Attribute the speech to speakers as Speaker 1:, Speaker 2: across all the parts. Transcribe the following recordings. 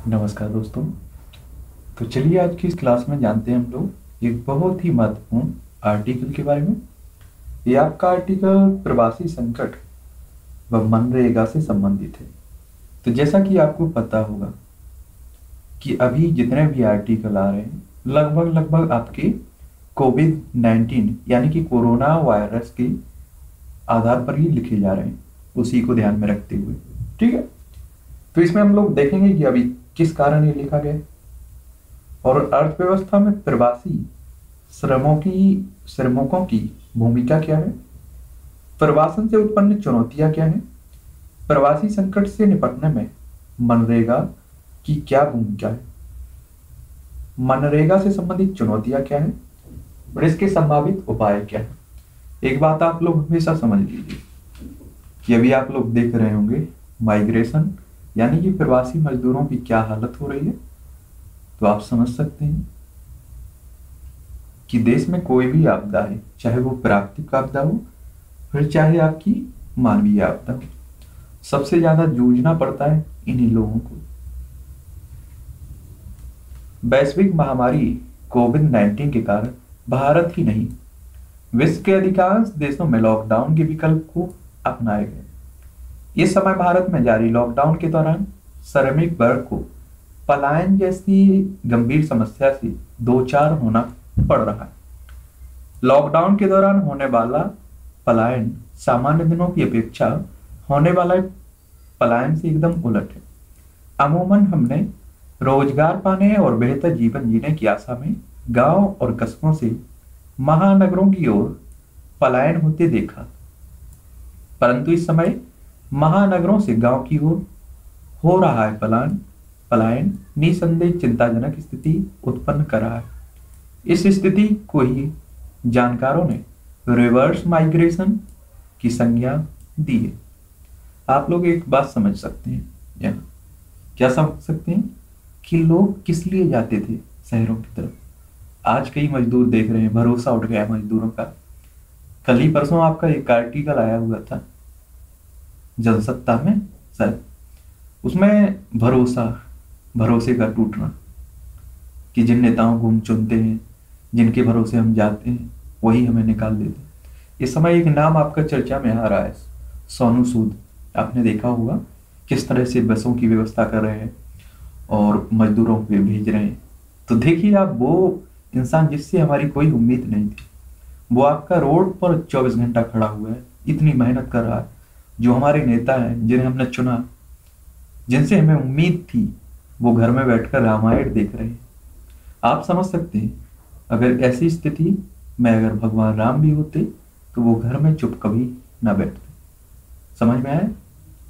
Speaker 1: नमस्कार दोस्तों। तो चलिए आज की इस क्लास में जानते हैं हम लोग एक बहुत ही महत्वपूर्ण आर्टिकल के बारे में। ये आपका आर्टिकल प्रवासी संकट व मनरेगा से संबंधित है। तो जैसा कि आपको पता होगा कि अभी जितने भी आर्टिकल आ रहे हैं लगभग लगभग आपके कोविड-19 यानी कि कोरोना वायरस के आधार पर ही लिखे जा रहे हैं, उसी को ध्यान में रखते हुए। ठीक है, तो इसमें हम लोग देखेंगे कि अभी किस कारण ये लिखा गया है और अर्थव्यवस्था में प्रवासी श्रमिकों की भूमिका क्या है, प्रवासन से उत्पन्न चुनौतियां क्या हैं, प्रवासी संकट से निपटने में मनरेगा की क्या भूमिका है, मनरेगा से संबंधित चुनौतियां क्या हैं और इसके संभावित उपाय क्या हैं। एक बात आप लोग हमेशा समझ लीजिए कि अभी आप लोग देख रहे होंगे माइग्रेशन यानी कि प्रवासी मजदूरों की क्या हालत हो रही है। तो आप समझ सकते हैं कि देश में कोई भी आपदा है, चाहे वो प्राकृतिक आपदा हो फिर चाहे आपकी मानवीय आपदा हो, सबसे ज्यादा जूझना पड़ता है इन्हीं लोगों को। वैश्विक महामारी कोविड-19 के कारण भारत ही नहीं, विश्व के अधिकांश देशों में लॉकडाउन के विकल्प को अपनाए गए। इस समय भारत में जारी लॉकडाउन के दौरान श्रमिक वर्ग को पलायन जैसी गंभीर समस्या से दो चार होना पड़ रहा है। लॉकडाउन के दौरान होने वाला पलायन सामान्य दिनों की अपेक्षा होने वाला पलायन से एकदम उलट है। अमूमन हमने रोजगार पाने और बेहतर जीवन जीने की आशा में गांव और कस्बों से महानगरों की ओर पलायन होते देखा, परंतु इस समय महानगरों से गांव की ओर हो रहा है पलायन निसंदेह चिंताजनक स्थिति उत्पन्न कर रहा है। इस स्थिति को ही जानकारों ने रिवर्स माइग्रेशन की संज्ञा दी है। आप लोग एक बात समझ सकते हैं, यहाँ क्या समझ सकते हैं कि लोग किस लिए जाते थे शहरों की तरफ। आज कई मजदूर देख रहे हैं, भरोसा उठ गया मजदूरों का। कल ही परसों आपका एक आर्टिकल आया हुआ था जनसत्ता में सर, उसमें भरोसे का टूटना कि जिन नेताओं को हम चुनते हैं, जिनके भरोसे हम जाते हैं, वही हमें निकाल देते हैं। इस समय एक नाम आपका चर्चा में आ रहा है, सोनू सूद। आपने देखा होगा किस तरह से बसों की व्यवस्था कर रहे हैं और मजदूरों को भेज रहे हैं। तो देखिए आप, वो इंसान जिससे हमारी कोई उम्मीद नहीं थी, वो आपका रोड पर 24 घंटा खड़ा हुआ है, इतनी मेहनत कर रहा है। जो हमारे नेता हैं जिन्हें हमने चुना, जिनसे हमें उम्मीद थी, वो घर में बैठकर रामायण देख रहे हैं। आप समझ सकते हैं अगर ऐसी स्थिति में अगर भगवान राम भी होते तो वो घर में चुप कभी ना बैठते। समझ में आया?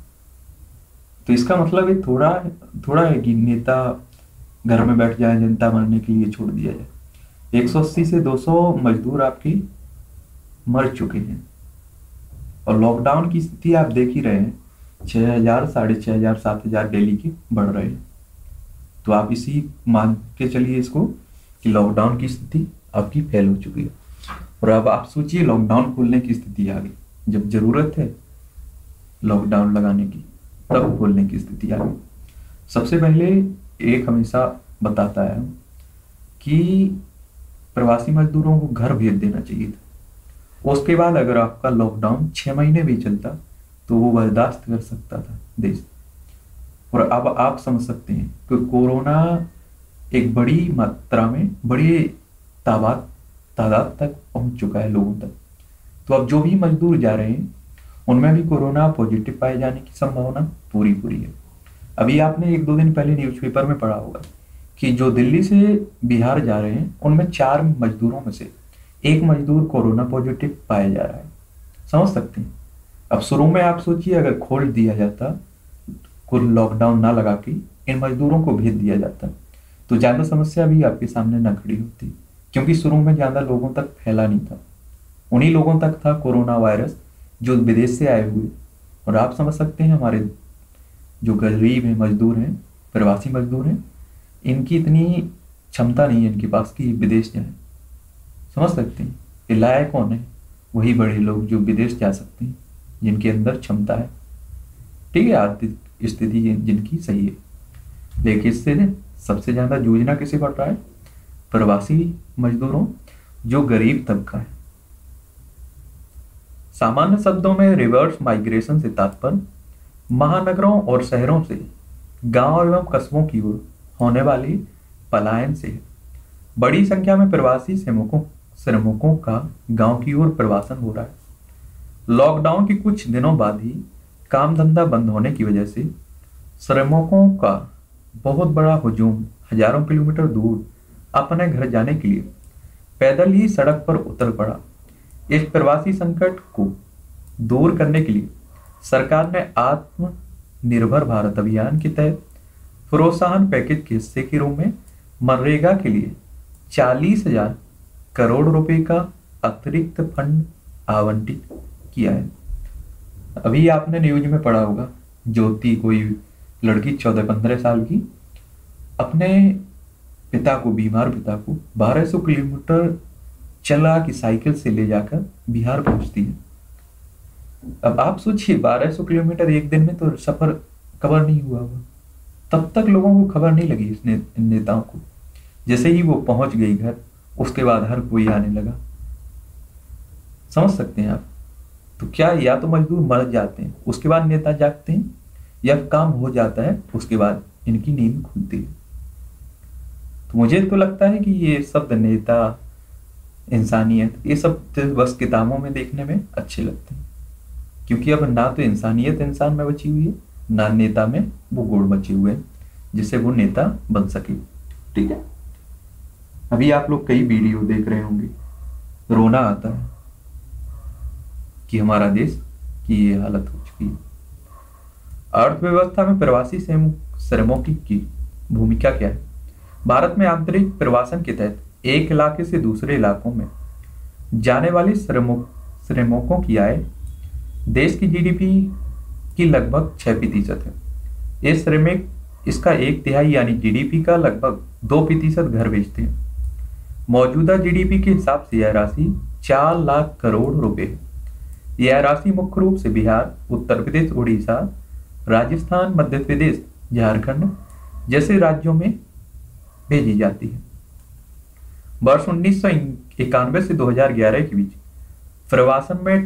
Speaker 1: तो इसका मतलब ये थोड़ा है कि नेता घर में बैठ जाए, जनता मरने के लिए छोड़ दिया जाए। 180 से 200 मजदूर आपकी मर चुके हैं और लॉकडाउन की स्थिति आप देख ही रहे हैं, 6,000 6,500 7,000 डेली के बढ़ रहे हैं। तो आप इसी मान के चलिए इसको कि लॉकडाउन की स्थिति आपकी फैल हो चुकी है। और अब आप सोचिए लॉकडाउन खोलने की स्थिति आ गई, जब जरूरत है लॉकडाउन लगाने की तब खोलने की स्थिति आ गई। सबसे पहले एक हमेशा बताता है कि प्रवासी मजदूरों को घर भेज देना चाहिए था। उसके बाद अगर आपका लॉकडाउन 6 महीने भी चलता तो वो बर्दाश्त कर सकता था देश। और अब आप समझ सकते हैं कि कोरोना एक बड़ी मात्रा में, बड़ी तादाद तक पहुंच चुका है लोगों तक। तो अब जो भी मजदूर जा रहे हैं उनमें भी कोरोना पॉजिटिव पाए जाने की संभावना पूरी है। अभी आपने 1-2 दिन पहले न्यूज़पेपर में पढ़ा होगा कि जो दिल्ली से बिहार जा रहे हैं उनमें 4 मजदूरों में से 1 मजदूर कोरोना पॉजिटिव पाया जा रहा है। समझ सकते हैं? अब शुरू में आप सोचिए अगर खोल दिया जाता, कुल लॉकडाउन ना लगा के इन मजदूरों को भेज दिया जाता तो ज्यादा समस्या भी आपके सामने न खड़ी होती, क्योंकि शुरू में ज्यादा लोगों तक फैला नहीं था। उन्हीं लोगों तक था कोरोना वायरस जो विदेश से आए हुए। और आप समझ सकते हैं हमारे जो गरीब हैं, मजदूर हैं, प्रवासी मजदूर हैं, इनकी इतनी क्षमता नहीं है इनके पास कि विदेश जाए। समझ सकते हैं कि लायक कौन है? वही बड़े लोग जो विदेश जा सकते हैं, जिनके अंदर क्षमता है। ठीक है, आर्थिक स्थिति जिनकी सही है। लेकिन इससे सबसे ज्यादा जूझना किसे पड़ रहा है? प्रवासी मजदूरों, जो गरीब तबका है। सामान्य शब्दों में रिवर्स माइग्रेशन से तात्पर्य महानगरों और शहरों से गांव एवं कस्बों की ओर होने वाली पलायन से है। बड़ी संख्या में प्रवासी श्रमिकों का गांव की ओर प्रवासन हो रहा है। लॉकडाउन के कुछ दिनों बाद ही काम धंधा बंद होने की वजह से श्रमिकों का बहुत बड़ा हुजूम हजारों किलोमीटर दूर अपने घर जाने के लिए पैदल ही सड़क पर उतर पड़ा। इस प्रवासी संकट को दूर करने के लिए सरकार ने आत्मनिर्भर भारत अभियान के तहत प्रोत्साहन पैकेज के हिस्से के रूप में मनरेगा के लिए 40,000 करोड़ रुपए का अतिरिक्त फंड आवंटित किया है। अभी आपने न्यूज में पढ़ा होगा, ज्योति कोई लड़की 14-15 साल की अपने बीमार पिता को 1200 किलोमीटर चला की साइकिल से ले जाकर बिहार पहुंचती है। अब आप सोचिए 1200 किलोमीटर एक दिन में तो सफर कवर नहीं हुआ होगा। तब तक लोगों को खबर नहीं लगी इस नेताओं को। जैसे ही वो पहुंच गई घर, उसके बाद हर कोई आने लगा। समझ सकते हैं आप? तो क्या या तो मजदूर मर जाते हैं उसके बाद नेता जागते हैं, या काम हो जाता है उसके बाद इनकी नींद खुलती है। तो मुझे तो लगता है कि ये शब्द नेता, इंसानियत, ये सब बस किताबों में देखने में अच्छे लगते हैं, क्योंकि अब ना तो इंसानियत इंसान में बची हुई है, ना नेता में वो गुण बचे हुए हैं जिससे वो नेता बन सके। ठीक है, अभी आप लोग कई वीडियो देख रहे होंगे, रोना आता है कि हमारा देश की ये हालत हो चुकी है। अर्थव्यवस्था में प्रवासी श्रमिकों की भूमिका क्या है? भारत में आंतरिक प्रवासन के तहत एक इलाके से दूसरे इलाकों में जाने वाले श्रमिकों की आय देश की जीडीपी की लगभग 6% है। ये श्रमिक इसका 1/3 यानी जीडीपी का लगभग 2% घर भेजते हैं। मौजूदा जीडीपी के हिसाब से यह राशि 4 लाख करोड़ रुपए है। यह राशि मुख्य रूप से बिहार, उत्तर प्रदेश, उड़ीसा, राजस्थान, मध्य प्रदेश, झारखंड जैसे राज्यों में भेजी जाती है। वर्ष 1991 से 2011 के बीच प्रवासन में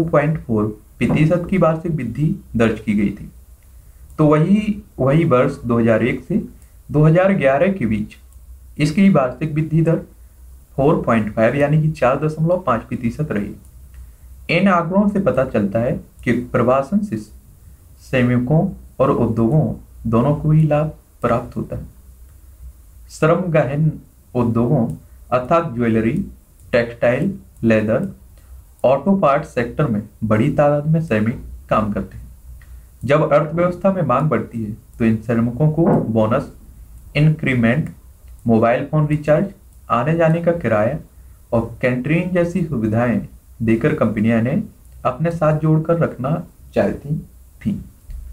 Speaker 1: 2.4% की वार्षिक वृद्धि दर्ज की गई थी। तो वही वर्ष 2001 से 2011 के बीच इसकी वार्षिक वृद्धि दर 4.5 यानी कि 4.5% रही। इन आंकड़ों से पता चलता है कि प्रवासन से श्रमिकों और उद्योगों दोनों को ही लाभ प्राप्त होता है। श्रम गहन उद्योगों अर्थात jewellery, textile, leather, auto part sector में बड़ी तादाद में श्रमिक काम करते हैं। जब अर्थव्यवस्था में मांग बढ़ती है तो इन श्रमिकों को bonus, increment, mobile phone recharge, आने जाने का किराया और कैंटीन जैसी सुविधाएं देकर कंपनियां इन्हें अपने साथ जोड़कर रखना चाहती थी।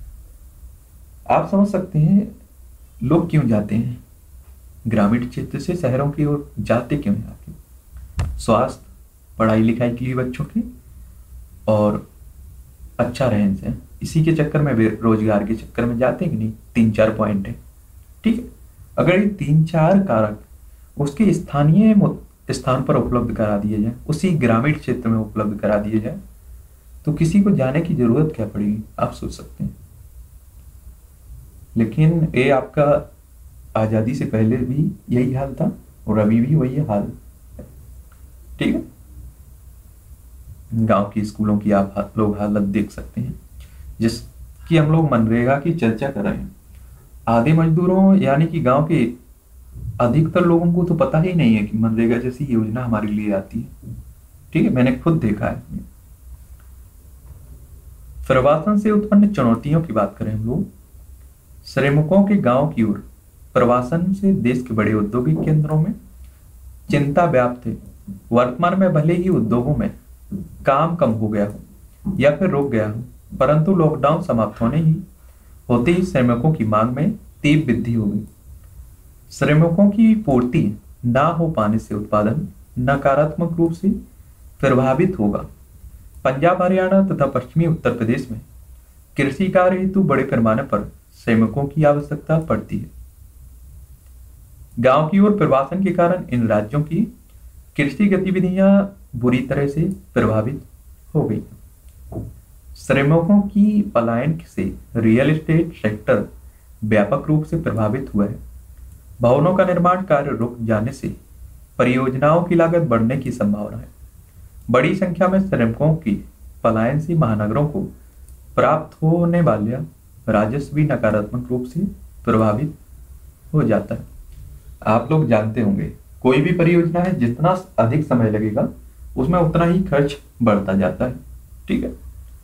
Speaker 1: आप समझ सकते हैं लोग क्यों जाते हैं ग्रामीण क्षेत्र से शहरों की ओर, जाते क्यों हैं आके? स्वास्थ्य, पढ़ाई लिखाई की बच्चों की, और अच्छा रहन सहन, इसी के चक्कर में, रोजगार के चक्कर में जाते हैं कि नहीं? 3-4 पॉइंट है। ठीक है, अगर ये 3-4 कारक उसके स्थानीय स्थान पर उपलब्ध करा दिए जाए, उसी ग्रामीण क्षेत्र में उपलब्ध करा दिए जाए, तो किसी को जाने की जरूरत क्या पड़ेगी? आप सोच सकते हैं। लेकिन ये आपका आजादी से पहले भी यही हाल था और अभी भी वही हाल है। ठीक है, गांव की स्कूलों की आप लोग हालत देख सकते हैं, जिसकी हम लोग मनरेगा की चर्चा कर रहे हैं। आधे मजदूरों यानी कि गांव के अधिकतर लोगों को तो पता ही नहीं है कि मनरेगा जैसी योजना हमारे लिए आती है। ठीक है, मैंने खुद देखा है। प्रवासन से उत्पन्न चुनौतियों की बात करें हम लोग, श्रमिकों के गांव की ओर प्रवासन से देश के बड़े औद्योगिक केंद्रों में चिंता व्याप्त है। वर्तमान में भले ही उद्योगों में काम कम हो गया हो या फिर रुक गया हो, परंतु लॉकडाउन समाप्त होते ही श्रमिकों की मांग में तीव्र वृद्धि हो गई। श्रमिकों की पूर्ति ना हो पाने से उत्पादन नकारात्मक रूप से प्रभावित होगा। पंजाब, हरियाणा तथा पश्चिमी उत्तर प्रदेश में कृषि कार्य हेतु बड़े पैमाने पर श्रमिकों की आवश्यकता पड़ती है। गांव की ओर प्रवासन के कारण इन राज्यों की कृषि गतिविधियां बुरी तरह से प्रभावित हो गई। श्रमिकों की पलायन से रियल एस्टेट सेक्टर व्यापक रूप से प्रभावित हुआ है। भवनों का निर्माण कार्य रुक जाने से परियोजनाओं की लागत बढ़ने की संभावना है। बड़ी संख्या में श्रमिकों की पलायन से महानगरों को प्राप्त होने वाला राजस्व भी नकारात्मक रूप से प्रभावित हो जाता है। आप लोग जानते होंगे, कोई भी परियोजना है, जितना अधिक समय लगेगा उसमें उतना ही खर्च बढ़ता जाता है। ठीक है।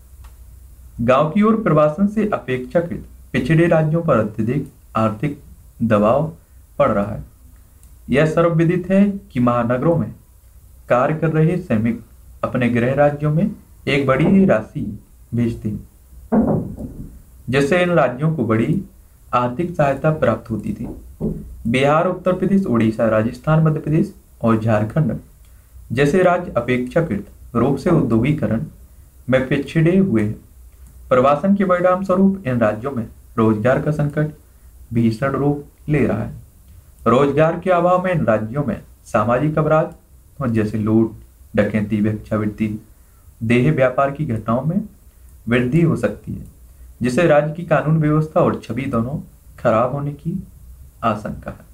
Speaker 1: गांव की ओर प्रवासन से अपेक्षाकृत पिछड़े राज्यों पर अत्यधिक आर्थिक दबाव पड़ रहा है। यह सर्वविदित है कि महानगरों में कार्य कर रहे श्रमिक अपने गृह राज्यों में एक बड़ी राशि भेजते हैं, जिससे इन राज्यों को बड़ी आर्थिक सहायता प्राप्त होती थी। बिहार, उत्तर प्रदेश, उड़ीसा, राजस्थान, मध्य प्रदेश और झारखंड जैसे राज्य अपेक्षाकृत रूप से औद्योगिकरण में पिछड़े हुए हैं। प्रवासन के परिणाम स्वरूप इन राज्यों में रोजगार का संकट भीषण रूप ले रहा है। रोजगार के अभाव में इन राज्यों में सामाजिक अपराध और जैसे लूट, डकैती, भिक्षावृत्ति, देह व्यापार की घटनाओं में वृद्धि हो सकती है, जिससे राज्य की कानून व्यवस्था और छवि दोनों खराब होने की आशंका है।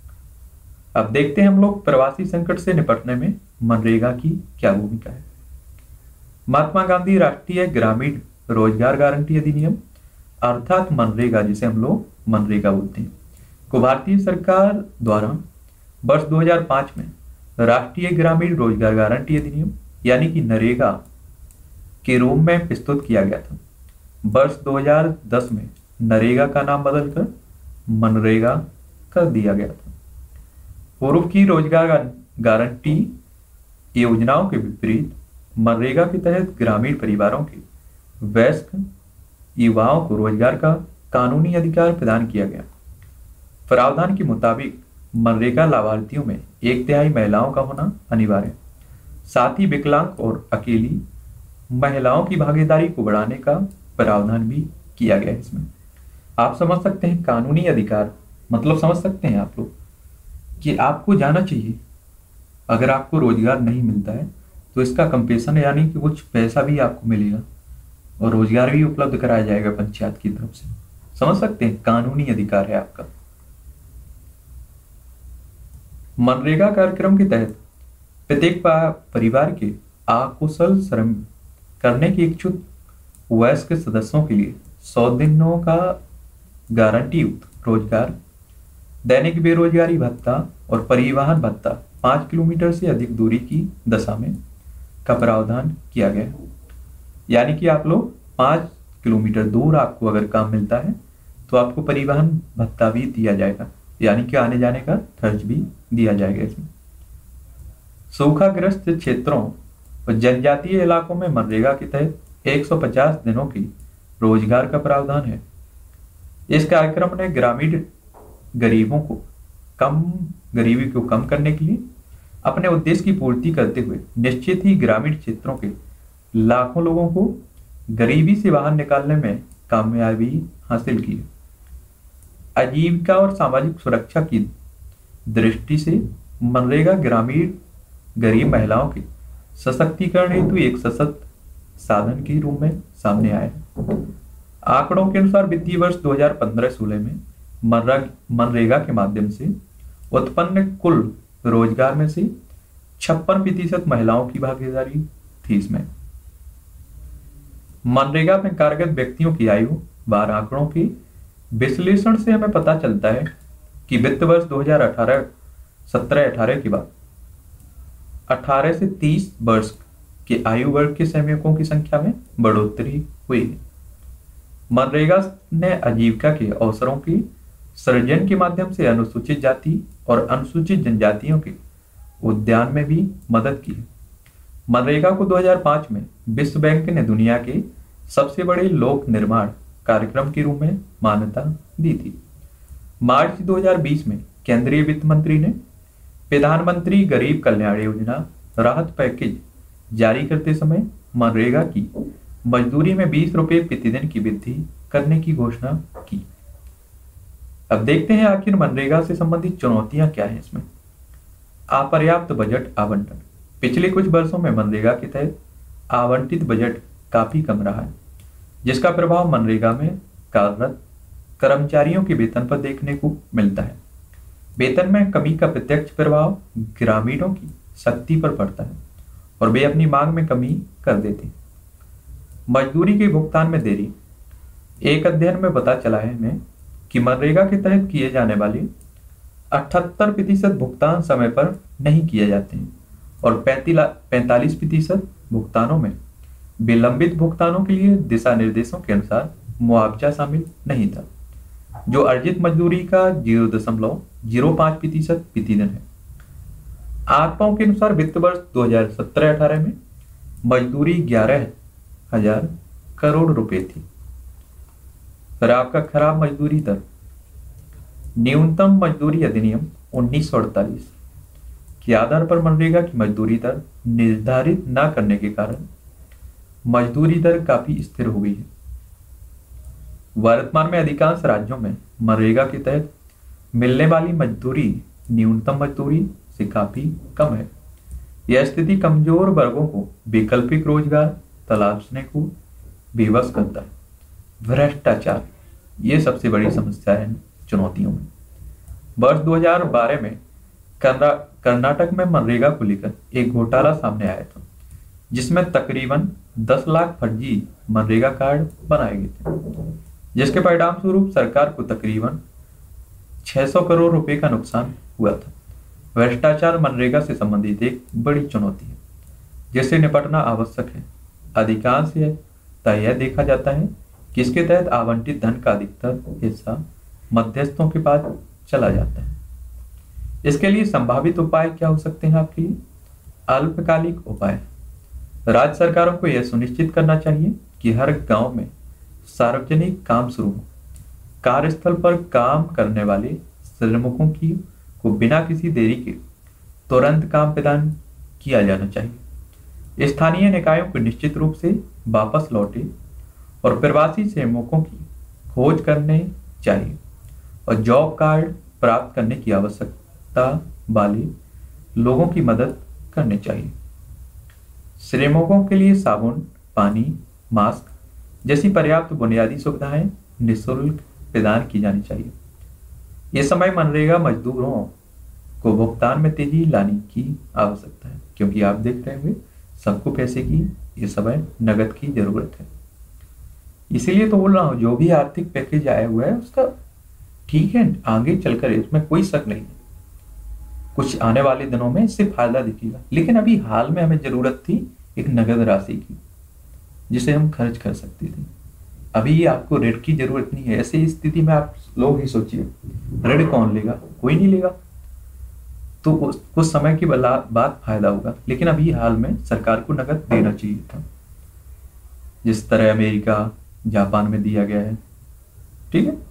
Speaker 1: अब देखते हैं हम लोग प्रवासी संकट से निपटने में मनरेगा की क्या भूमिका है। महात्मा गांधी राष्ट्रीय ग्रामीण रोजगार गारंटी अधिनियम अर्थात मनरेगा, जिसे हम लोग मनरेगा बोलते हैं, को भारतीय सरकार द्वारा वर्ष 2005 में राष्ट्रीय ग्रामीण रोजगार गारंटी अधिनियम यानी कि नरेगा के रूप में प्रस्तुत किया गया था। वर्ष 2010 में नरेगा का नाम बदलकर मनरेगा कर दिया गया था। पूर्व की रोजगार गारंटी योजनाओं के विपरीत मनरेगा के तहत ग्रामीण परिवारों के वयस्क युवाओं को रोजगार का कानूनी अधिकार प्रदान किया गया। प्रावधान के मुताबिक मनरेगा लाभार्थियों में 1/3 महिलाओं का होना अनिवार्य है। साथ ही विकलांग और अकेली महिलाओं की भागीदारी को बढ़ाने का प्रावधान भी किया गया है इसमें। आप समझ सकते हैं कानूनी अधिकार मतलब समझ सकते हैं आप लोग कि आपको जाना चाहिए, अगर आपको रोजगार नहीं मिलता है तो इसका कंपेशन यानी कि कुछ पैसा भी आपको मिलेगा और रोजगार भी उपलब्ध कराया जाएगा पंचायत की तरफ से। समझ सकते हैं कानूनी अधिकार है आपका। मनरेगा कार्यक्रम के तहत प्रत्येक परिवार के अकुशल श्रम करने के इच्छुक वयस्क सदस्यों के लिए 100 दिनों का गारंटी युक्त रोजगार, दैनिक बेरोजगारी भत्ता और परिवहन भत्ता 5 किलोमीटर से अधिक दूरी की दशा में का प्रावधान किया गया है। यानी कि आप लोग 5 किलोमीटर दूर आपको अगर काम मिलता है तो आपको परिवहन भत्ता भी दिया जाएगा, यानी कि आने जाने का खर्च भी दिया जाएगा इसमें। सूखाग्रस्त क्षेत्रों और जनजातीय इलाकों में मनरेगा के तहत 150 दिनों की रोजगार का प्रावधान है। इस कार्यक्रम ने गरीबी को कम करने के लिए अपने उद्देश्य की पूर्ति करते हुए निश्चित ही ग्रामीण क्षेत्रों के लाखों लोगों को गरीबी से बाहर निकालने में कामयाबी हासिल की है। आजीविका और सामाजिक सुरक्षा की दृष्टि से मनरेगा ग्रामीण गरीब महिलाओं के सशक्तिकरण हेतु एक सशक्त साधन के रूप में सामने आया है। आंकड़ों के अनुसार वित्तीय वर्ष 2015-16 में मनरेगा के माध्यम से उत्पन्न कुल रोजगार में से 56% महिलाओं की भागीदारी थी। इसमें मनरेगा में कार्यरत व्यक्तियों की आयु 12 आंकड़ों के विश्लेषण से हमें पता चलता है कि वित्त वर्ष 2017-18 के बाद 18 से 30 वर्ष के आयु वर्ग के श्रमिकों की संख्या में बढ़ोतरी हुई है। मनरेगा ने आजीविका के अवसरों की सृजन के माध्यम से अनुसूचित जाति और अनुसूचित जनजातियों के उद्यान में भी मदद की है। मनरेगा को 2005 में विश्व बैंक ने दुनिया के सबसे बड़े लोक निर्माण कार्यक्रम के रूप में मान्यता दी थी। मार्च 2020 में केंद्रीय वित्त मंत्री ने प्रधानमंत्री गरीब कल्याण योजना राहत पैकेज जारी करते समय मनरेगा की मजदूरी में 20 रुपए प्रतिदिन की वृद्धि करने की घोषणा की। अब देखते हैं आखिर मनरेगा से संबंधित चुनौतियां क्या हैं इसमें। अपर्याप्त बजट आवंटन। पिछले कुछ वर्षों में मनरेगा के तहत आवंटित बजट काफी कम रहा है, जिसका प्रभाव मनरेगा में कार्यरत कर्मचारियों के वेतन पर देखने को मिलता है। वेतन में कमी का प्रत्यक्ष प्रभाव ग्रामीणों की शक्ति पर पड़ता है और वे अपनी मांग में कमी कर देते हैं। मजदूरी के भुगतान में देरी। एक अध्ययन में पता चला है हमें कि मनरेगा के तहत किए जाने वाले 78% भुगतान समय पर नहीं किए जाते हैं और 45% भुगतानों में विलंबित भुगतानों के लिए दिशा निर्देशों के अनुसार मुआवजा शामिल नहीं था, जो अर्जित मजदूरी का 0.05% प्रतिदिन है। आंकड़ों के अनुसार वित्त वर्ष 2017-18 में मजदूरी 11,000 करोड़ रुपए थी। फिर आपका खराब मजदूरी दर। न्यूनतम मजदूरी अधिनियम 1948 के आधार पर मनरेगा की मजदूरी दर निर्धारित न करने के कारण मजदूरी दर काफी स्थिर हो गई है। वर्तमान में अधिकांश राज्यों में मनरेगा के तहत मिलने वाली मजदूरी न्यूनतम मजदूरी से काफी कम है। यह स्थिति कमजोर वर्गों को वैकल्पिक रोजगार तलाशने को विवश करता है। भ्रष्टाचार, ये सबसे बड़ी समस्या है चुनौतियों में। वर्ष 2012 में कर्नाटक में मनरेगा को लेकर एक घोटाला सामने आया था, जिसमें तकरीबन 10 लाख फर्जी मनरेगा कार्ड बनाए गए थे, जिसके परिणाम स्वरूप सरकार को तकरीबन 600 करोड़ रुपए का नुकसान हुआ था। भ्रष्टाचार मनरेगा से संबंधित एक बड़ी चुनौती है, जिससे निपटना आवश्यक है। अधिकांश यह देखा जाता है कि इसके तहत आवंटित धन का अधिकतर हिस्सा मध्यस्थों के पास चला जाता है। इसके लिए संभावित उपाय क्या हो सकते हैं आपके लिए? अल्पकालिक उपाय। राज्य सरकारों को यह सुनिश्चित करना चाहिए कि हर गांव में सार्वजनिक काम शुरू हो। कार्यस्थल पर काम करने वाले श्रमिकों को बिना किसी देरी के तुरंत काम प्रदान किया जाना चाहिए। स्थानीय निकायों को निश्चित रूप से वापस लौटे और प्रवासी श्रमिकों की खोज करने चाहिए और जॉब कार्ड प्राप्त करने की आवश्यकता वाले लोगों की मदद करनी चाहिए। श्रमिकों के लिए साबुन, पानी, मास्क जैसी पर्याप्त बुनियादी सुविधाएं निःशुल्क प्रदान की जानी चाहिए। यह समय मनरेगा मजदूरों को भुगतान में तेजी लाने की आवश्यकता है, क्योंकि आप देख रहे होंगे सबको पैसे की इस समय नगद की जरूरत है। इसीलिए तो बोल रहा हूं, जो भी आर्थिक पैकेज आया हुआ है उसका ठीक है, आगे चलकर इसमें कोई शक नहीं है, कुछ आने वाले दिनों में इससे फायदा दिखेगा। लेकिन अभी हाल में हमें जरूरत थी एक नगद राशि की, जिसे हम खर्च कर सकते थे। अभी आपको ऋण की जरूरत नहीं है। ऐसी स्थिति में आप लोग ही सोचिए, ऋण कौन लेगा? कोई नहीं लेगा। तो कुछ समय के बाद फायदा होगा, लेकिन अभी हाल में सरकार को नगद देना चाहिए था, जिस तरह अमेरिका, जापान में दिया गया है। ठीक है।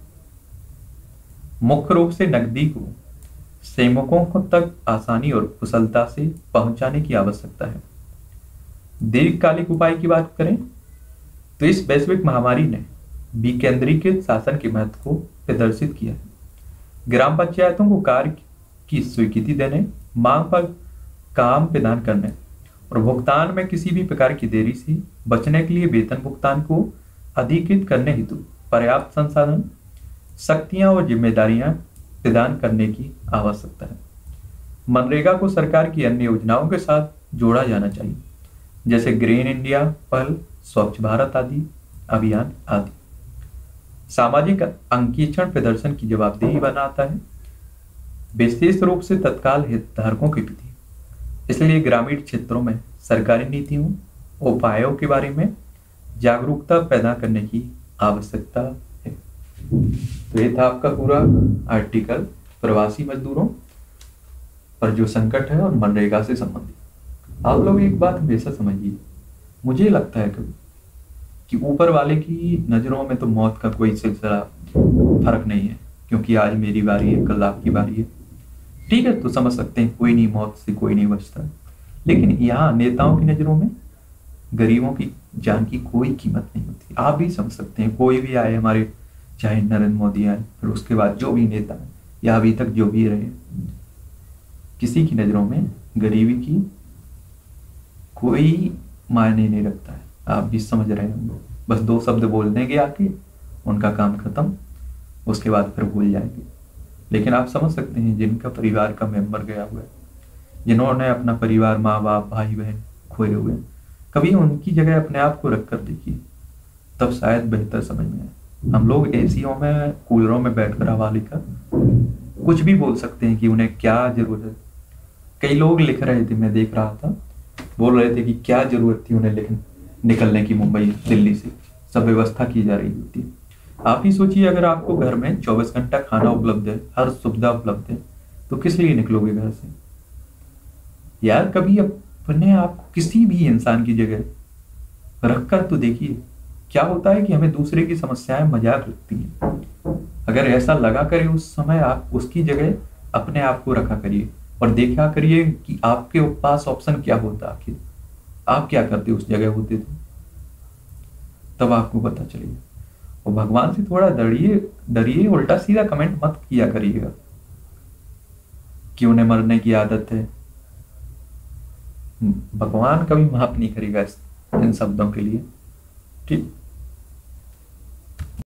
Speaker 1: मुख्य रूप से नकदी को श्रमिकों को तक आसानी और कुशलता से पहुंचाने की आवश्यकता है। दीर्घकालिक उपाय की बात करें तो इस वैश्विक महामारी ने विकेंद्रीकृत शासन के महत्व को प्रदर्शित किया है। ग्राम पंचायतों को कार्य की स्वीकृति देने, मांग पर काम प्रदान करने और भुगतान में किसी भी प्रकार की देरी से बचने के लिए वेतन भुगतान को अधिकृत करने हेतु पर्याप्त संसाधन, शक्तियां और जिम्मेदारियां प्रदान करने की आवश्यकता है। मनरेगा को सरकार की अन्य योजनाओं के साथ जोड़ा जाना चाहिए, जैसे ग्रीन इंडिया पहल, स्वच्छ भारत आदि अभियान आदि। सामाजिक अंकेक्षण प्रदर्शन की जवाबदेही बनाता है, विशेष रूप से तत्काल हितधारकों के प्रति। इसलिए ग्रामीण क्षेत्रों में सरकारी नीतियों, उपायों के बारे में जागरूकता पैदा करने की आवश्यकता है। तो ये था आपका पूरा आर्टिकल प्रवासी मजदूरों पर जो संकट है और मनरेगा से संबंधित। आप लोग एक बात हमेशा समझिए, मुझे लगता है कभी कि ऊपर वाले की नजरों में तो मौत का कोई सिलसिला फर्क नहीं है, क्योंकि आज मेरी बारी है, कल आपकी बारी है। ठीक है, तो समझ सकते हैं कोई नहीं, मौत से कोई नहीं बचता। लेकिन यहाँ नेताओं की नजरों में गरीबों की जान की कोई कीमत नहीं होती। आप भी समझ सकते हैं, कोई भी आए हमारे चाहे नरेंद्र मोदी आए, फिर उसके बाद जो भी नेता है या अभी तक जो भी रहे, किसी की नज़रों में गरीबी की कोई मायने नहीं रखता है। आप भी समझ रहे होंगे, बस दो शब्द बोल देंगे आके, उनका काम खत्म, उसके बाद फिर भूल जाएंगे। लेकिन आप समझ सकते हैं जिनका परिवार का मेंबर गया हुआ है, जिन्होंने अपना परिवार, माँ बाप, भाई बहन खोए हुए हैं, कभी उनकी जगह अपने आप को रख कर देखिए, तब शायद बेहतर समझ में आए। हम लोग एसीओ में, कूलरों में बैठकर हवा लेकर कुछ भी बोल सकते हैं कि उन्हें क्या जरूरत है। कई लोग लिख रहे थे, मैं देख रहा था, बोल रहे थे कि क्या जरूरत थी उन्हें लेकिन निकलने की, मुंबई दिल्ली से सब व्यवस्था की जा रही होती। आप ही सोचिए, अगर आपको घर में 24 घंटा खाना उपलब्ध है, हर सुविधा उपलब्ध है, तो किस लिए निकलोगे घर से? यार कभी अपने आप को किसी भी इंसान की जगह रख कर तो देखिए। क्या होता है कि हमें दूसरे की समस्याएं मजाक लगती हैं। अगर ऐसा लगा करे उस समय, आप उसकी जगह अपने आप को रखा करिए और देखा करिए कि आपके पास ऑप्शन क्या होता, आखिर आप क्या करते उस जगह होते तो, तब आपको पता चलेगा। और भगवान से थोड़ा डरिए, डरिए, उल्टा सीधा कमेंट मत किया करिएगा कि उन्हें मरने की आदत है। भगवान कभी माफ नहीं करेगा इन शब्दों के लिए। ठीक।